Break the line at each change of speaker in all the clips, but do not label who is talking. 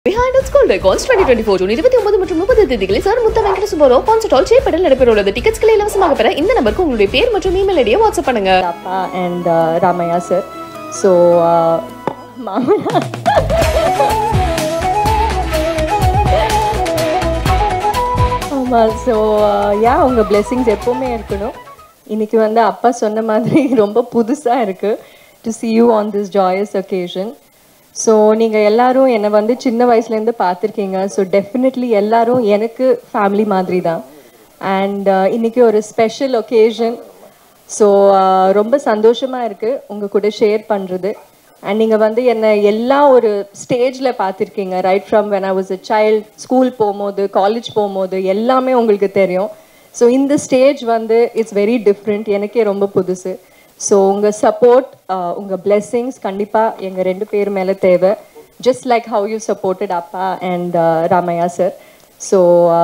Behindwoods School Records 2024 June 29 மற்றும் 30 தேதிகளில் sir Mutha Venkata Subbarao concert hall சேப்படல் நடைபெறவுள்ளது. டிக்கெட்ஸ்களை இலவசமாக பெற இந்த நம்பருக்கு உங்களுடைய பேர் மற்றும் இமெயில் ஐடியை வாட்ஸ்அப் பண்ணுங்க.
அப்பா and Ramaya sir. So உங்க blessings எப்பவுமே இருக்கணும். இன்னைக்கு வந்து அப்பா சொன்ன மாதிரி ரொம்ப புதுசா இருக்கு to see you on this joyous occasion. So நீங்கள் எல்லாரும் என்னை வந்து சின்ன வயசுலேருந்து பார்த்துருக்கீங்க. ஸோ டெஃபினெட்லி எல்லாரும் எனக்கு ஃபேமிலி மாதிரி தான். அண்ட் இன்றைக்கி ஒரு ஸ்பெஷல் ஒகேஷன். ஸோ ரொம்ப சந்தோஷமாக இருக்குது உங்கள் கூட ஷேர் பண்ணுறது. அண்ட் நீங்கள் வந்து என்னை எல்லா ஒரு ஸ்டேஜில் பார்த்துருக்கீங்க. Right from when I was a child, school போகும்போது, காலேஜ் போகும்போது எல்லாமே உங்களுக்கு தெரியும். ஸோ இந்த ஸ்டேஜ் வந்து இட்ஸ் வெரி டிஃப்ரெண்ட், எனக்கே ரொம்ப புதுசு. ஸோ உங்கள் சப்போர்ட், உங்கள் பிளெஸ்ஸிங்ஸ் கண்டிப்பாக எங்கள் ரெண்டு பேர் மேலே தேவை. Just like how you supported அப்பா அண்ட் ராமையா சார். ஸோ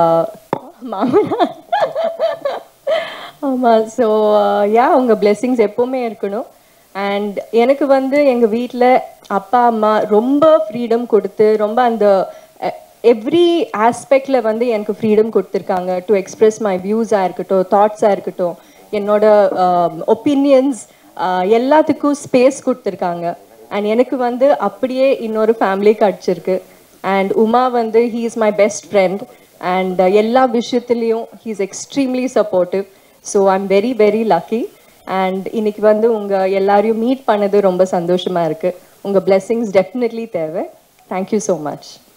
ஆமாம். ஸோ உங்கள் பிளெஸ்ஸிங்ஸ் எப்போவுமே இருக்கணும். அண்ட் எனக்கு வந்து எங்கள் வீட்டில் அப்பா அம்மா ரொம்ப ஃப்ரீடம் கொடுத்து, ரொம்ப அந்த எவ்ரி ஆஸ்பெக்டில் வந்து எனக்கு ஃப்ரீடம் கொடுத்துருக்காங்க. டு எக்ஸ்பிரஸ் மை வியூஸாக இருக்கட்டும், தாட்ஸாக இருக்கட்டும், என்னோட ஒப்பீனியன்ஸ் எல்லாத்துக்கும் ஸ்பேஸ் கொடுத்துருக்காங்க. அண்ட் எனக்கு வந்து அப்படியே இன்னொரு ஃபேமிலி கிடச்சிருக்கு. அண்ட் உமா வந்து he is my best friend. And எல்லா விஷயத்துலேயும் he is extremely supportive. So I am very very lucky. And இன்னைக்கு வந்து உங்கள் எல்லாரையும் மீட் பண்ணது ரொம்ப சந்தோஷமாக இருக்குது. உங்கள் பிளெஸ்ஸிங்ஸ் டெஃபினெட்லி தேவை. Thank you so much.